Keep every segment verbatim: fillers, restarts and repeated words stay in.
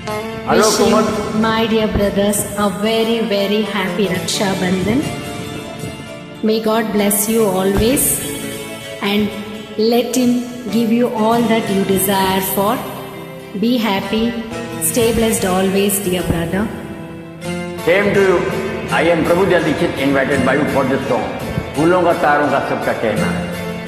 Hello, Kumar. My dear brothers, a very very happy Raksha Bandhan. May God bless you always and let Him give you all that you desire for. Be happy, stay blessed always, dear brother. Same to you. I am Prabhudev Dixit, invited by you for this song. फूलों का तारों का सबका कहना है.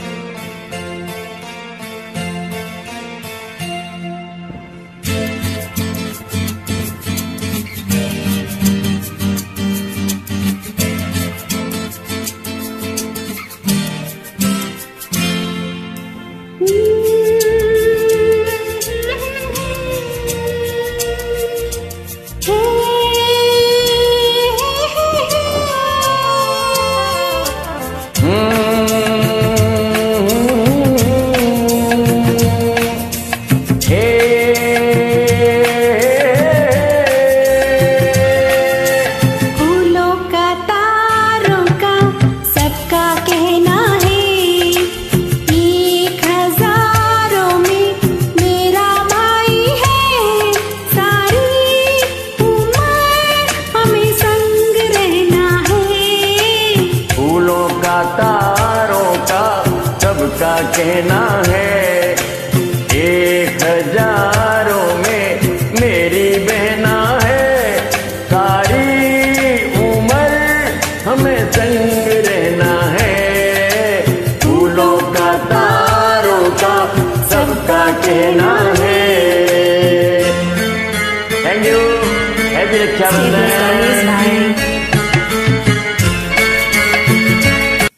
का कहना है एक हजारों में मेरी बहना है, सारी उम्र हमें संग रहना है. फूलों का तारों का सबका कहना है. Thank you. हैप्पी रक्षाबंधन.